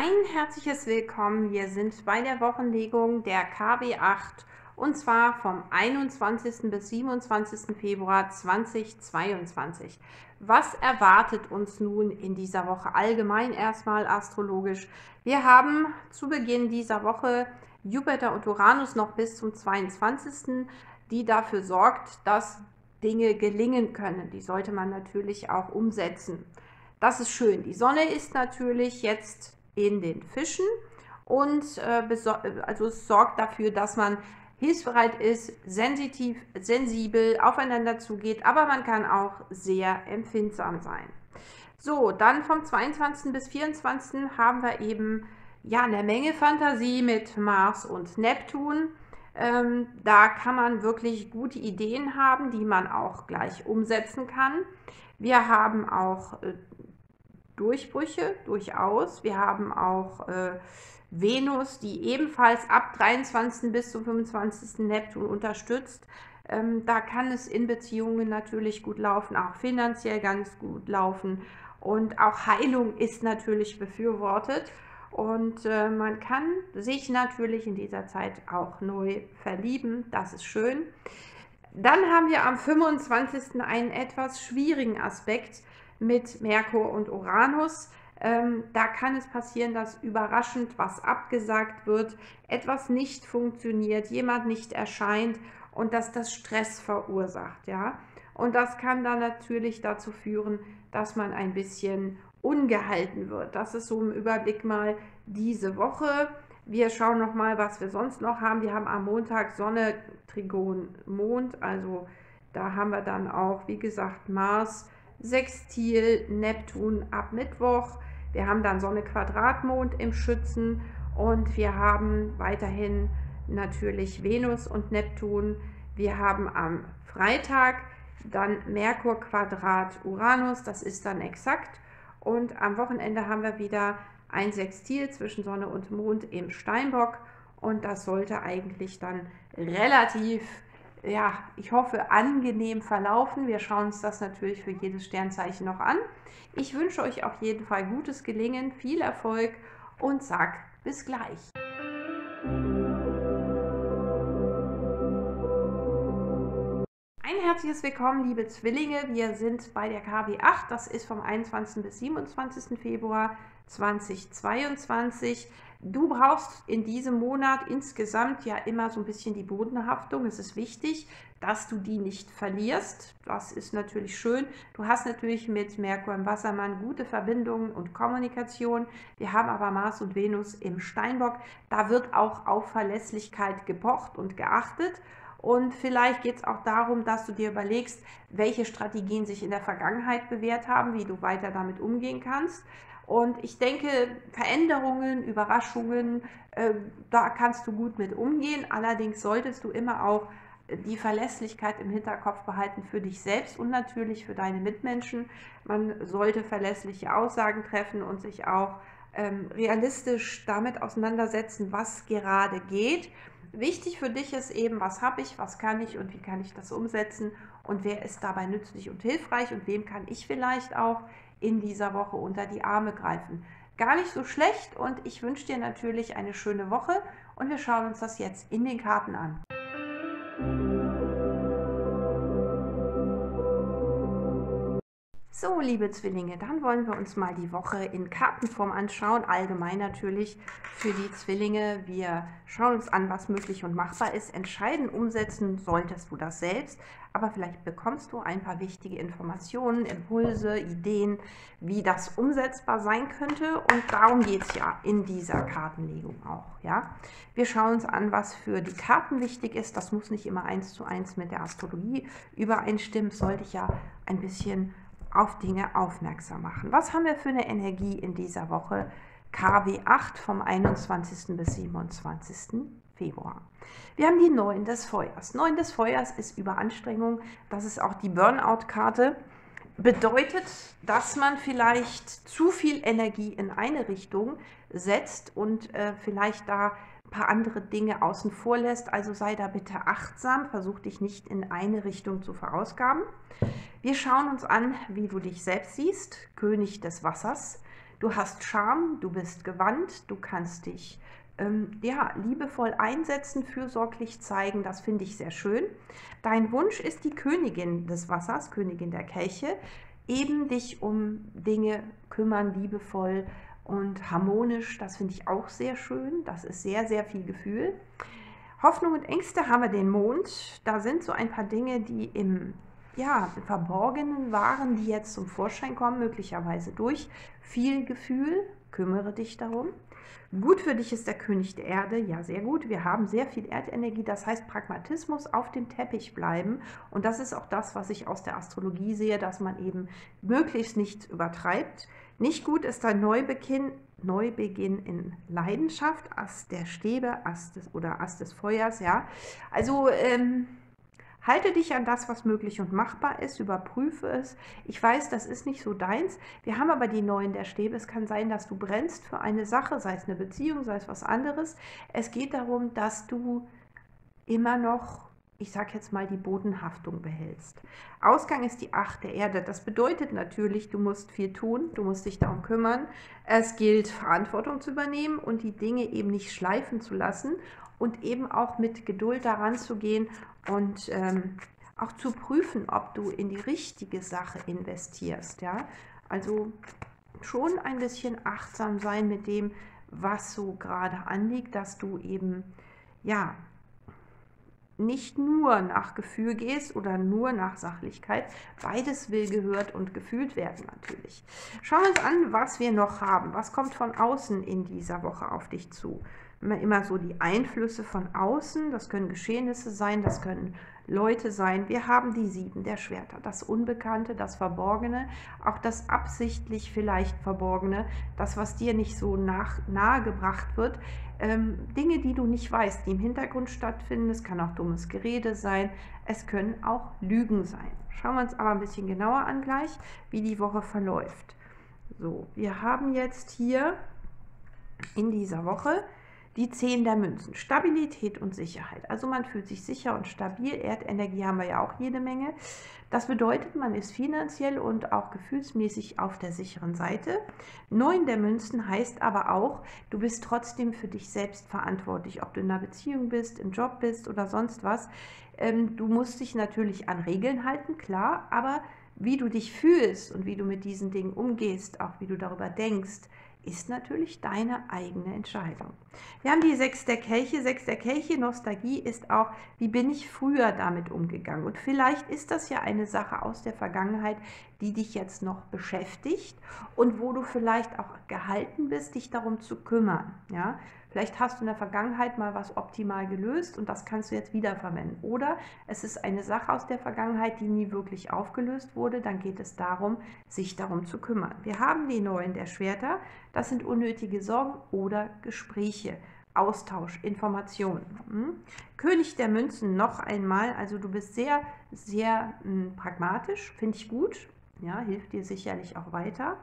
Ein herzliches Willkommen. Wir sind bei der Wochenlegung der KW 8 und zwar vom 21. bis 27. Februar 2022. Was erwartet uns nun in dieser Woche allgemein erstmal astrologisch? Wir haben zu Beginn dieser Woche Jupiter und Uranus noch bis zum 22., die dafür sorgt, dass Dinge gelingen können. Die sollte man natürlich auch umsetzen. Das ist schön. Die Sonne ist natürlich jetzt in den Fischen und also es sorgt dafür, dass man hilfsbereit ist, sensitiv, sensibel aufeinander zugeht, aber man kann auch sehr empfindsam sein. So, dann vom 22. bis 24. haben wir eben ja eine Menge Fantasie mit Mars und Neptun. Da kann man wirklich gute Ideen haben, die man auch gleich umsetzen kann. Wir haben auch Durchbrüche, durchaus. Wir haben auch Venus, die ebenfalls ab 23. bis zum 25. Neptun unterstützt. Da kann es in Beziehungen natürlich gut laufen, auch finanziell ganz gut laufen. Und auch Heilung ist natürlich befürwortet. Und man kann sich natürlich in dieser Zeit auch neu verlieben. Das ist schön. Dann haben wir am 25. einen etwas schwierigen Aspekt mit Merkur und Uranus. Da kann es passieren, dass überraschend was abgesagt wird, etwas nicht funktioniert, jemand nicht erscheint und dass das Stress verursacht. Ja? Und das kann dann natürlich dazu führen, dass man ein bisschen ungehalten wird. Das ist so im Überblick mal diese Woche. Wir schauen noch mal, was wir sonst noch haben. Wir haben am Montag Sonne, Trigon, Mond. Also da haben wir dann auch, wie gesagt, Mars, Sextil, Neptun ab Mittwoch. Wir haben dann Sonne, Quadratmond im Schützen und wir haben weiterhin natürlich Venus und Neptun. Wir haben am Freitag dann Merkur, Quadrat, Uranus. Das ist dann exakt. Und am Wochenende haben wir wieder ein Sextil zwischen Sonne und Mond im Steinbock und das sollte eigentlich dann relativ, ja, ich hoffe, angenehm verlaufen. Wir schauen uns das natürlich für jedes Sternzeichen noch an. Ich wünsche euch auf jeden Fall gutes Gelingen, viel Erfolg und sag bis gleich. Ein herzliches Willkommen, liebe Zwillinge. Wir sind bei der KW 8. Das ist vom 21. bis 27. Februar 2022. Du brauchst in diesem Monat insgesamt ja immer so ein bisschen die Bodenhaftung. Es ist wichtig, dass du die nicht verlierst. Das ist natürlich schön. Du hast natürlich mit Merkur im Wassermann gute Verbindungen und Kommunikation. Wir haben aber Mars und Venus im Steinbock. Da wird auch auf Verlässlichkeit gepocht und geachtet. Und vielleicht geht es auch darum, dass du dir überlegst, welche Strategien sich in der Vergangenheit bewährt haben, wie du weiter damit umgehen kannst. Und ich denke, Veränderungen, Überraschungen, da kannst du gut mit umgehen. Allerdings solltest du immer auch die Verlässlichkeit im Hinterkopf behalten für dich selbst und natürlich für deine Mitmenschen. Man sollte verlässliche Aussagen treffen und sich auch realistisch damit auseinandersetzen, was gerade geht. Wichtig für dich ist eben, was habe ich, was kann ich und wie kann ich das umsetzen und wer ist dabei nützlich und hilfreich und wem kann ich vielleicht auch in dieser Woche unter die Arme greifen. Gar nicht so schlecht und ich wünsche dir natürlich eine schöne Woche und wir schauen uns das jetzt in den Karten an. So, liebe Zwillinge, dann wollen wir uns mal die Woche in Kartenform anschauen, allgemein natürlich für die Zwillinge. Wir schauen uns an, was möglich und machbar ist. Entscheiden, umsetzen solltest du das selbst, aber vielleicht bekommst du ein paar wichtige Informationen, Impulse, Ideen, wie das umsetzbar sein könnte und darum geht es ja in dieser Kartenlegung auch. Ja? Wir schauen uns an, was für die Karten wichtig ist. Das muss nicht immer 1:1 mit der Astrologie übereinstimmen, sollte ich ja ein bisschen auf Dinge aufmerksam machen. Was haben wir für eine Energie in dieser Woche? KW 8 vom 21. bis 27. Februar. Wir haben die 9 des Feuers. 9 des Feuers ist Überanstrengung. Das ist auch die Burnout-Karte. Bedeutet, dass man vielleicht zu viel Energie in eine Richtung setzt und vielleicht da ein paar andere Dinge außen vor lässt. Also sei da bitte achtsam, versuch dich nicht in eine Richtung zu verausgaben. Wir schauen uns an, wie du dich selbst siehst, König des Wassers. Du hast Charme, du bist gewandt, du kannst dich ja, liebevoll einsetzen, fürsorglich zeigen, das finde ich sehr schön. Dein Wunsch ist die Königin des Wassers, Königin der Kelche, eben dich um Dinge kümmern, liebevoll und harmonisch, das finde ich auch sehr schön, das ist sehr, sehr viel Gefühl. Hoffnung und Ängste haben wir den Mond, da sind so ein paar Dinge, die im Verborgenen waren, die jetzt zum Vorschein kommen, möglicherweise durch viel Gefühl, kümmere dich darum. Gut für dich ist der König der Erde, ja sehr gut, wir haben sehr viel Erdenergie, das heißt Pragmatismus, auf dem Teppich bleiben und das ist auch das, was ich aus der Astrologie sehe, dass man eben möglichst nichts übertreibt. Nicht gut ist ein Neubeginn in Leidenschaft, Ast der Stäbe, Ast des Feuers, ja, also halte dich an das, was möglich und machbar ist, überprüfe es. Ich weiß, das ist nicht so deins. Wir haben aber die Neuen der Stäbe. Es kann sein, dass du brennst für eine Sache, sei es eine Beziehung, sei es was anderes. Es geht darum, dass du immer noch, ich sage jetzt mal, die Bodenhaftung behältst. Ausgang ist die 8 der Erde. Das bedeutet natürlich, du musst viel tun, du musst dich darum kümmern. Es gilt, Verantwortung zu übernehmen und die Dinge eben nicht schleifen zu lassen und eben auch mit Geduld daran zu gehen und auch zu prüfen, ob du in die richtige Sache investierst. Ja? Also schon ein bisschen achtsam sein mit dem, was so gerade anliegt, dass du eben ja nicht nur nach Gefühl gehst oder nur nach Sachlichkeit. Beides will gehört und gefühlt werden natürlich. Schauen wir uns an, was wir noch haben. Was kommt von außen in dieser Woche auf dich zu? Immer so die Einflüsse von außen, das können Geschehnisse sein, das können Leute sein. Wir haben die 7 der Schwerter, das Unbekannte, das Verborgene, auch das absichtlich vielleicht Verborgene, das, was dir nicht so nahe gebracht wird, Dinge, die du nicht weißt, die im Hintergrund stattfinden. Es kann auch dummes Gerede sein, es können auch Lügen sein. Schauen wir uns aber ein bisschen genauer an gleich, wie die Woche verläuft. So, wir haben jetzt hier in dieser Woche die 10 der Münzen, Stabilität und Sicherheit. Also man fühlt sich sicher und stabil. Erdenergie haben wir ja auch jede Menge. Das bedeutet, man ist finanziell und auch gefühlsmäßig auf der sicheren Seite. 9 der Münzen heißt aber auch, du bist trotzdem für dich selbst verantwortlich, ob du in einer Beziehung bist, im Job bist oder sonst was. Du musst dich natürlich an Regeln halten, klar, aber wie du dich fühlst und wie du mit diesen Dingen umgehst, auch wie du darüber denkst, ist natürlich deine eigene Entscheidung. Wir haben die 6 der Kelche. 6 der Kelche, Nostalgie ist auch, wie bin ich früher damit umgegangen? Und vielleicht ist das ja eine Sache aus der Vergangenheit, die dich jetzt noch beschäftigt und wo du vielleicht auch gehalten bist, dich darum zu kümmern. Ja? Vielleicht hast du in der Vergangenheit mal was optimal gelöst und das kannst du jetzt wiederverwenden. Oder es ist eine Sache aus der Vergangenheit, die nie wirklich aufgelöst wurde. Dann geht es darum, sich darum zu kümmern. Wir haben die 9 der Schwerter. Das sind unnötige Sorgen oder Gespräche. Austausch, Informationen. König der Münzen noch einmal. Also du bist sehr, sehr pragmatisch. Finde ich gut. Ja, hilft dir sicherlich auch weiter.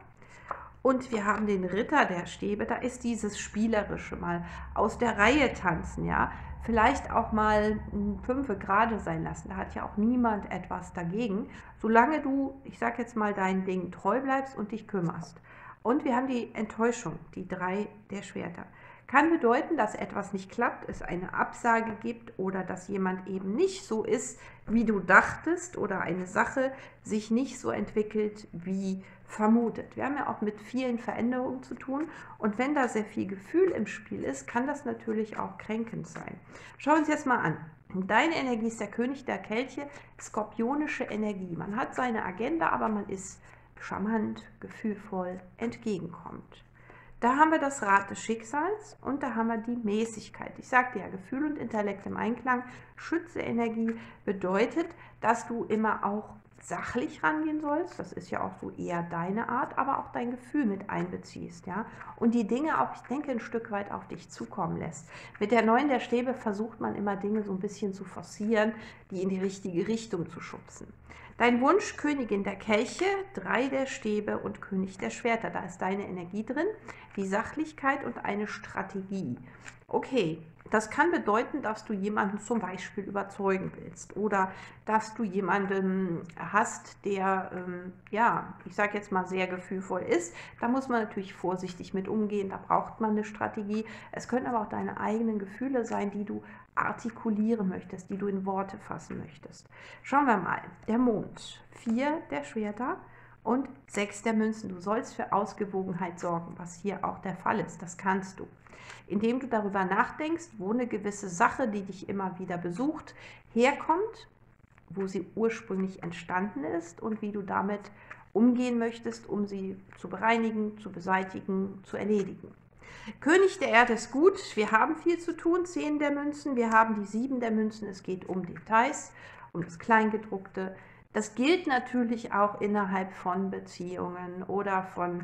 Und wir haben den Ritter der Stäbe, da ist dieses Spielerische, mal aus der Reihe tanzen, ja. Vielleicht auch mal 5 gerade sein lassen, da hat ja auch niemand etwas dagegen, solange du, ich sag jetzt mal, deinen Dingen treu bleibst und dich kümmerst. Und wir haben die Enttäuschung, die 3 der Schwerter. Kann bedeuten, dass etwas nicht klappt, es eine Absage gibt oder dass jemand eben nicht so ist, wie du dachtest oder eine Sache sich nicht so entwickelt, wie vermutet. Wir haben ja auch mit vielen Veränderungen zu tun und wenn da sehr viel Gefühl im Spiel ist, kann das natürlich auch kränkend sein. Schauen wir uns jetzt mal an. Deine Energie ist der König der Kelche, skorpionische Energie. Man hat seine Agenda, aber man ist charmant, gefühlvoll, entgegenkommend. Da haben wir das Rad des Schicksals und da haben wir die Mäßigkeit. Ich sagte ja, Gefühl und Intellekt im Einklang. Schütze Energie bedeutet, dass du immer auch sachlich rangehen sollst. Das ist ja auch so eher deine Art, aber auch dein Gefühl mit einbeziehst. Ja? Und die Dinge auch, ich denke, ein Stück weit auf dich zukommen lässt. Mit der 9 der Stäbe versucht man immer Dinge so ein bisschen zu forcieren, die in die richtige Richtung zu schubsen. Dein Wunsch, Königin der Kelche, 3 der Stäbe und König der Schwerter. Da ist deine Energie drin, die Sachlichkeit und eine Strategie. Okay, Das kann bedeuten, dass du jemanden zum Beispiel überzeugen willst oder dass du jemanden hast, der, ja, ich sage jetzt mal sehr gefühlvoll ist. Da muss man natürlich vorsichtig mit umgehen, da braucht man eine Strategie. Es können aber auch deine eigenen Gefühle sein, die du artikulieren möchtest, die du in Worte fassen möchtest. Schauen wir mal, der Mond, 4 der Schwerter und 6 der Münzen. Du sollst für Ausgewogenheit sorgen, was hier auch der Fall ist, das kannst du. Indem du darüber nachdenkst, wo eine gewisse Sache, die dich immer wieder besucht, herkommt, wo sie ursprünglich entstanden ist und wie du damit umgehen möchtest, um sie zu bereinigen, zu beseitigen, zu erledigen. König der Erde ist gut, wir haben viel zu tun, 10 der Münzen, wir haben die 7 der Münzen, es geht um Details, um das Kleingedruckte. Das gilt natürlich auch innerhalb von Beziehungen oder von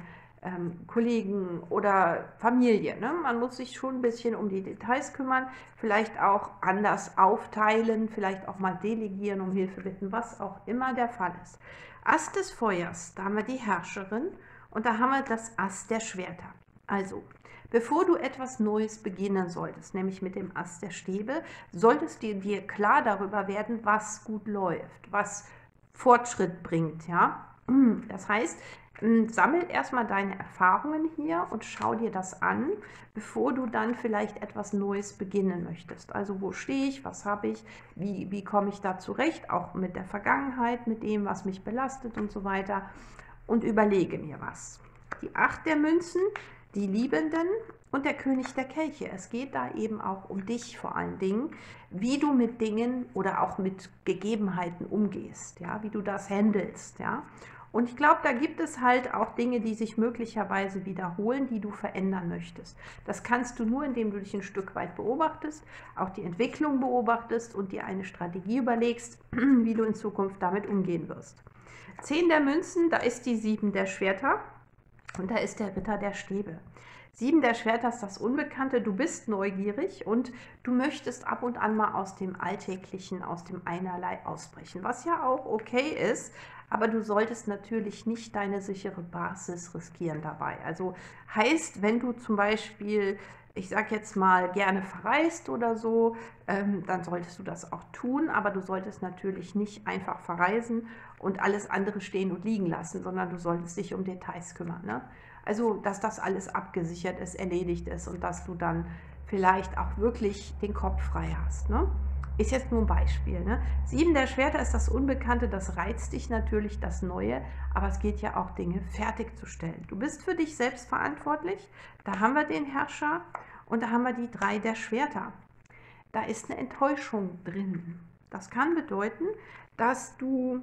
Kollegen oder Familie. Ne? Man muss sich schon ein bisschen um die Details kümmern, vielleicht auch anders aufteilen, vielleicht auch mal delegieren, um Hilfe bitten, was auch immer der Fall ist. Ass des Feuers, da haben wir die Herrscherin und da haben wir das Ass der Schwerter. Also, bevor du etwas Neues beginnen solltest, nämlich mit dem Ass der Stäbe, solltest du dir klar darüber werden, was gut läuft, was Fortschritt bringt. Ja? Das heißt, sammel erstmal deine Erfahrungen hier und schau dir das an, bevor du dann vielleicht etwas Neues beginnen möchtest. Also wo stehe ich, was habe ich, wie komme ich da zurecht, auch mit der Vergangenheit, mit dem, was mich belastet und so weiter, und überlege mir was. Die 8 der Münzen, die Liebenden und der König der Kelche. Es geht da eben auch um dich vor allen Dingen, wie du mit Dingen oder auch mit Gegebenheiten umgehst, ja, wie du das handelst, ja. Und ich glaube, da gibt es halt auch Dinge, die sich möglicherweise wiederholen, die du verändern möchtest. Das kannst du nur, indem du dich ein Stück weit beobachtest, auch die Entwicklung beobachtest und dir eine Strategie überlegst, wie du in Zukunft damit umgehen wirst. 10 der Münzen, da ist die 7 der Schwerter und da ist der Ritter der Stäbe. 7 der Schwerter ist das Unbekannte, du bist neugierig und du möchtest ab und an mal aus dem Alltäglichen, aus dem Einerlei ausbrechen, was ja auch okay ist, aber du solltest natürlich nicht deine sichere Basis riskieren dabei. Also heißt, wenn du zum Beispiel, ich sage jetzt mal, gerne verreist oder so, dann solltest du das auch tun, aber du solltest natürlich nicht einfach verreisen und alles andere stehen und liegen lassen, sondern du solltest dich um Details kümmern, ne? Also, dass das alles abgesichert ist, erledigt ist und dass du dann vielleicht auch wirklich den Kopf frei hast, ne? Ist jetzt nur ein Beispiel, ne? 7 der Schwerter ist das Unbekannte, das reizt dich natürlich, das Neue, aber es geht ja auch, Dinge fertigzustellen. Du bist für dich selbst verantwortlich, da haben wir den Herrscher und da haben wir die 3 der Schwerter. Da ist eine Enttäuschung drin. Das kann bedeuten, dass du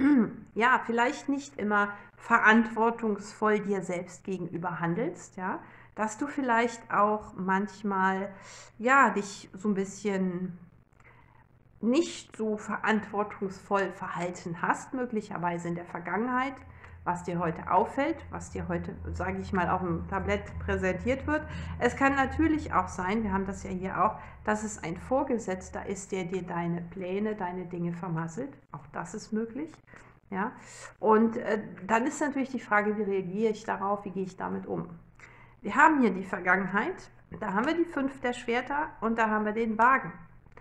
ja, vielleicht nicht immer verantwortungsvoll dir selbst gegenüber handelst, ja, dass du vielleicht auch manchmal, ja, dich so ein bisschen nicht so verantwortungsvoll verhalten hast, möglicherweise in der Vergangenheit, was dir heute auffällt, was dir heute, sage ich mal, auf dem Tablett präsentiert wird. Es kann natürlich auch sein, wir haben das ja hier auch, dass es ein Vorgesetzter ist, der dir deine Pläne, deine Dinge vermasselt. Auch das ist möglich. Ja? Und dann ist natürlich die Frage, wie reagiere ich darauf, wie gehe ich damit um? Wir haben hier die Vergangenheit, da haben wir die 5 der Schwerter und da haben wir den Wagen.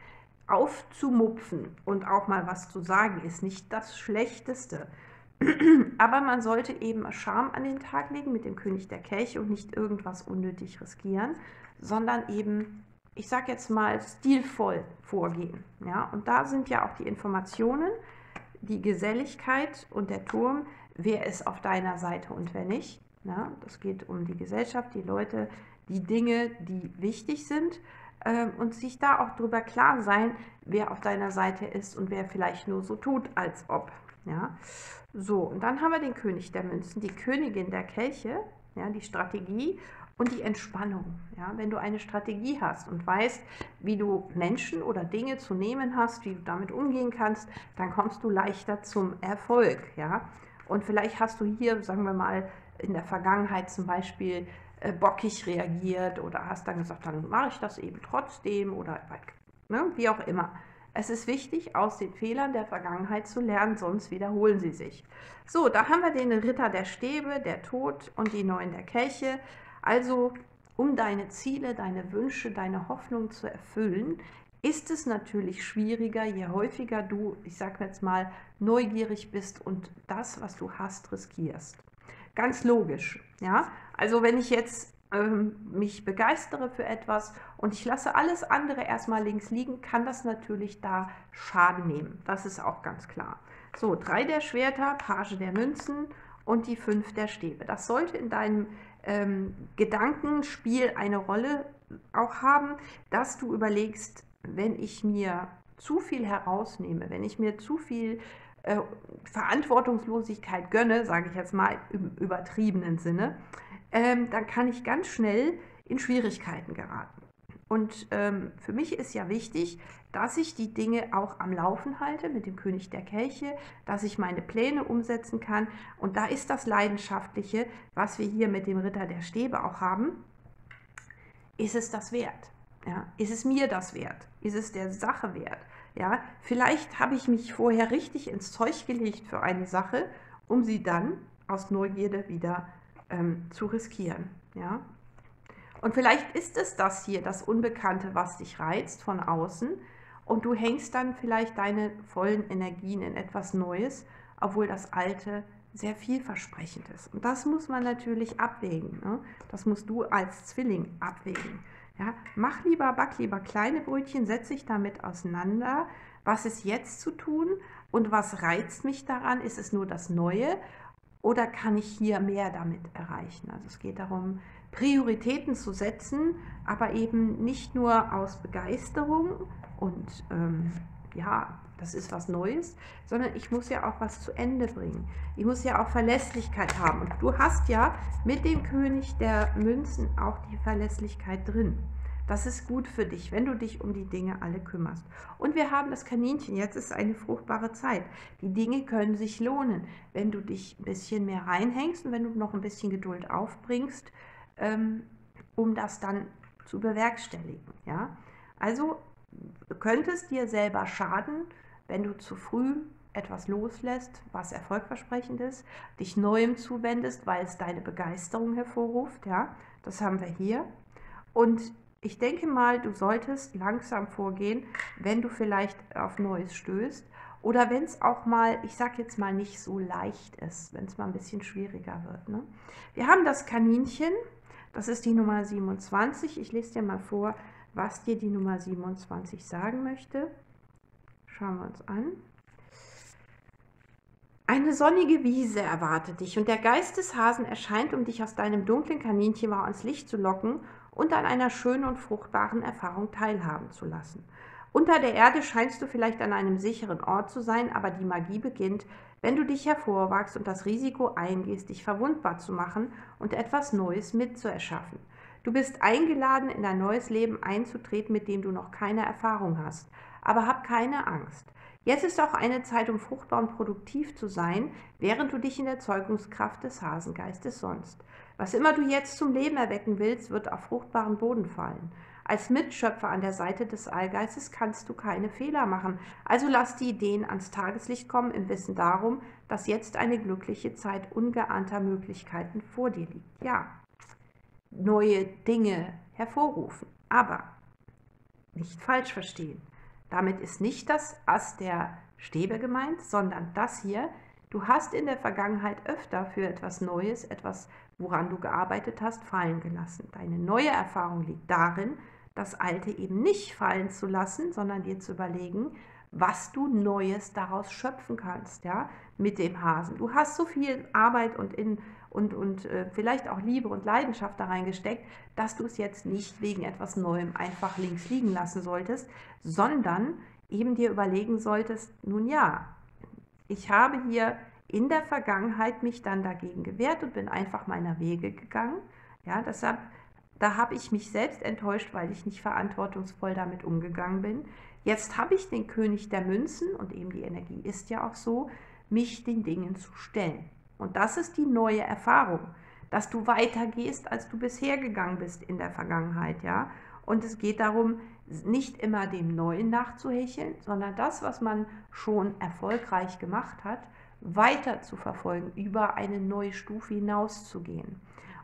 Aufzumupfen und auch mal was zu sagen, ist nicht das Schlechteste. Aber man sollte eben Charme an den Tag legen mit dem König der Kelche und nicht irgendwas unnötig riskieren, sondern eben, ich sage jetzt mal, stilvoll vorgehen. Ja? Und da sind ja auch die Informationen, die Geselligkeit und der Turm, wer ist auf deiner Seite und wer nicht. Ja? Das geht um die Gesellschaft, die Leute, die Dinge, die wichtig sind. Und sich da auch drüber klar sein, wer auf deiner Seite ist und wer vielleicht nur so tut, als ob. Ja? So, und dann haben wir den König der Münzen, die Königin der Kelche, ja, die Strategie und die Entspannung. Ja? Wenn du eine Strategie hast und weißt, wie du Menschen oder Dinge zu nehmen hast, wie du damit umgehen kannst, dann kommst du leichter zum Erfolg. Ja? Und vielleicht hast du hier, sagen wir mal, in der Vergangenheit zum Beispiel bockig reagiert oder hast dann gesagt, dann mache ich das eben trotzdem oder ne, wie auch immer. Es ist wichtig, aus den Fehlern der Vergangenheit zu lernen, sonst wiederholen sie sich. So, da haben wir den Ritter der Stäbe, der Tod und die 9 der Kelche. Also um deine Ziele, deine Wünsche, deine Hoffnung zu erfüllen, ist es natürlich schwieriger, je häufiger du, ich sage jetzt mal, neugierig bist und das, was du hast, riskierst. Ganz logisch, ja. Also wenn ich jetzt mich begeistere für etwas und ich lasse alles andere erstmal links liegen, kann das natürlich da Schaden nehmen. Das ist auch ganz klar. So, 3 der Schwerter, Page der Münzen und die 5 der Stäbe. Das sollte in deinem Gedankenspiel eine Rolle auch haben, dass du überlegst, wenn ich mir zu viel herausnehme, wenn ich mir zu viel Verantwortungslosigkeit gönne, sage ich jetzt mal im übertriebenen Sinne, dann kann ich ganz schnell in Schwierigkeiten geraten. Und für mich ist ja wichtig, dass ich die Dinge auch am Laufen halte mit dem König der Kelche, dass ich meine Pläne umsetzen kann. Und da ist das Leidenschaftliche, was wir hier mit dem Ritter der Stäbe auch haben, ist es das wert? Ja? Ist es mir das wert? Ist es der Sache wert? Ja? Vielleicht habe ich mich vorher richtig ins Zeug gelegt für eine Sache, um sie dann aus Neugierde wieder zu riskieren. Ja? Und vielleicht ist es das hier, das Unbekannte, was dich reizt von außen, und du hängst dann vielleicht deine vollen Energien in etwas Neues, obwohl das Alte sehr vielversprechend ist. Und das muss man natürlich abwägen. Ne? Das musst du als Zwilling abwägen. Ja? Mach lieber, back lieber kleine Brötchen, setz dich damit auseinander. Was ist jetzt zu tun und was reizt mich daran? Ist es nur das Neue oder kann ich hier mehr damit erreichen? Also es geht darum, Prioritäten zu setzen, aber eben nicht nur aus Begeisterung und ja, das ist was Neues, sondern ich muss ja auch was zu Ende bringen. Ich muss ja auch Verlässlichkeit haben. Und du hast ja mit dem König der Münzen auch die Verlässlichkeit drin. Das ist gut für dich, wenn du dich um die Dinge alle kümmerst. Und wir haben das Kaninchen, jetzt ist eine fruchtbare Zeit. Die Dinge können sich lohnen, wenn du dich ein bisschen mehr reinhängst und wenn du noch ein bisschen Geduld aufbringst, um das dann zu bewerkstelligen. Ja? Also du könntest dir selber schaden, wenn du zu früh etwas loslässt, was erfolgversprechend ist, dich Neuem zuwendest, weil es deine Begeisterung hervorruft. Ja? Das haben wir hier. Und ich denke mal, du solltest langsam vorgehen, wenn du vielleicht auf Neues stößt oder wenn es auch mal, ich sag jetzt mal, nicht so leicht ist, wenn es mal ein bisschen schwieriger wird. Ne? Wir haben das Kaninchen, das ist die Nummer 27. Ich lese dir mal vor, was dir die Nummer 27 sagen möchte. Schauen wir uns an. Eine sonnige Wiese erwartet dich und der Geist des Hasen erscheint, um dich aus deinem dunklen Kaninchenbau ans Licht zu locken und an einer schönen und fruchtbaren Erfahrung teilhaben zu lassen. Unter der Erde scheinst du vielleicht an einem sicheren Ort zu sein, aber die Magie beginnt, wenn du dich hervorwagst und das Risiko eingehst, dich verwundbar zu machen und etwas Neues mitzuerschaffen. Du bist eingeladen, in ein neues Leben einzutreten, mit dem du noch keine Erfahrung hast. Aber hab keine Angst. Jetzt ist auch eine Zeit, um fruchtbar und produktiv zu sein, während du dich in der Zeugungskraft des Hasengeistes sonnst. Was immer du jetzt zum Leben erwecken willst, wird auf fruchtbaren Boden fallen. Als Mitschöpfer an der Seite des Allgeistes kannst du keine Fehler machen. Also lass die Ideen ans Tageslicht kommen im Wissen darum, dass jetzt eine glückliche Zeit ungeahnter Möglichkeiten vor dir liegt. Ja, neue Dinge hervorrufen, aber nicht falsch verstehen. Damit ist nicht das Ass der Stäbe gemeint, sondern das hier. Du hast in der Vergangenheit öfter für etwas Neues, etwas, woran du gearbeitet hast, fallen gelassen. Deine neue Erfahrung liegt darin, das Alte eben nicht fallen zu lassen, sondern dir zu überlegen, was du Neues daraus schöpfen kannst, ja, mit dem Hasen. Du hast so viel Arbeit und vielleicht auch Liebe und Leidenschaft da reingesteckt, dass du es jetzt nicht wegen etwas Neuem einfach links liegen lassen solltest, sondern eben dir überlegen solltest, nun ja, ich habe hier in der Vergangenheit mich dann dagegen gewehrt und bin einfach meiner Wege gegangen. Ja, deshalb, da habe ich mich selbst enttäuscht, weil ich nicht verantwortungsvoll damit umgegangen bin. Jetzt habe ich den König der Münzen und eben die Energie ist ja auch so, mich den Dingen zu stellen. Und das ist die neue Erfahrung, dass du weitergehst, als du bisher gegangen bist in der Vergangenheit. Ja? Und es geht darum, nicht immer dem Neuen nachzuhecheln, sondern das, was man schon erfolgreich gemacht hat, weiter zu verfolgen, über eine neue Stufe hinauszugehen.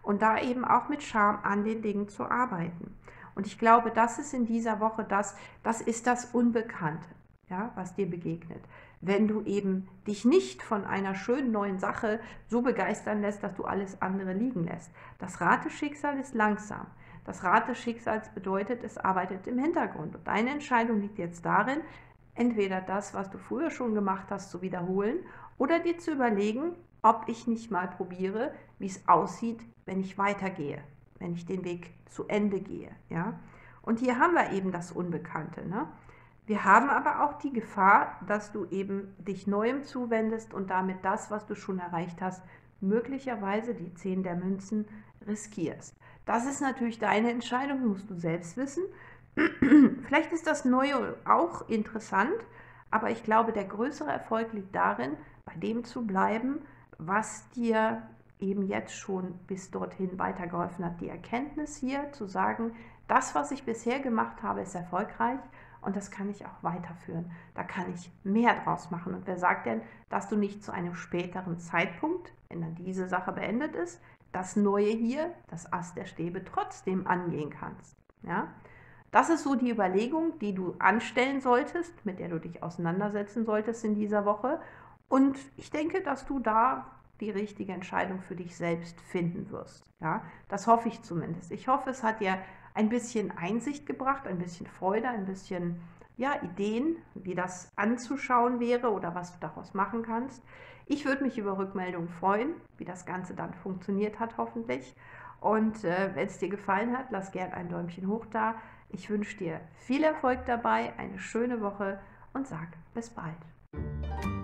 und da eben auch mit Charme an den Dingen zu arbeiten. Und ich glaube, das ist in dieser Woche das ist das Unbekannte, ja, was dir begegnet. Wenn du eben dich nicht von einer schönen neuen Sache so begeistern lässt, dass du alles andere liegen lässt. Das Rad des Schicksals ist langsam. Das Rad des Schicksals bedeutet, es arbeitet im Hintergrund. Und deine Entscheidung liegt jetzt darin, entweder das, was du früher schon gemacht hast, zu wiederholen oder dir zu überlegen, ob ich nicht mal probiere, wie es aussieht, wenn ich weitergehe, wenn ich den Weg zu Ende gehe. Ja? Und hier haben wir eben das Unbekannte. Ne? Wir haben aber auch die Gefahr, dass du eben dich Neuem zuwendest und damit das, was du schon erreicht hast, möglicherweise die 10 der Münzen riskierst. Das ist natürlich deine Entscheidung, musst du selbst wissen. Vielleicht ist das Neue auch interessant, aber ich glaube, der größere Erfolg liegt darin, bei dem zu bleiben, was dir eben jetzt schon bis dorthin weitergeholfen hat. Die Erkenntnis hier zu sagen, das, was ich bisher gemacht habe, ist erfolgreich und das kann ich auch weiterführen. Da kann ich mehr draus machen. Und wer sagt denn, dass du nicht zu einem späteren Zeitpunkt, wenn dann diese Sache beendet ist, das Neue hier, das Ass der Stäbe, trotzdem angehen kannst? Ja? Das ist so die Überlegung, die du anstellen solltest, mit der du dich auseinandersetzen solltest in dieser Woche. Und ich denke, dass du da die richtige Entscheidung für dich selbst finden wirst. Ja, das hoffe ich zumindest. Ich hoffe, es hat dir ein bisschen Einsicht gebracht, ein bisschen Freude, ein bisschen Ideen, wie das anzuschauen wäre oder was du daraus machen kannst. Ich würde mich über Rückmeldungen freuen, wie das Ganze dann funktioniert hat, hoffentlich. Und wenn es dir gefallen hat, lass gern ein Däumchen hoch da. Ich wünsche dir viel Erfolg dabei, eine schöne Woche und sag bis bald.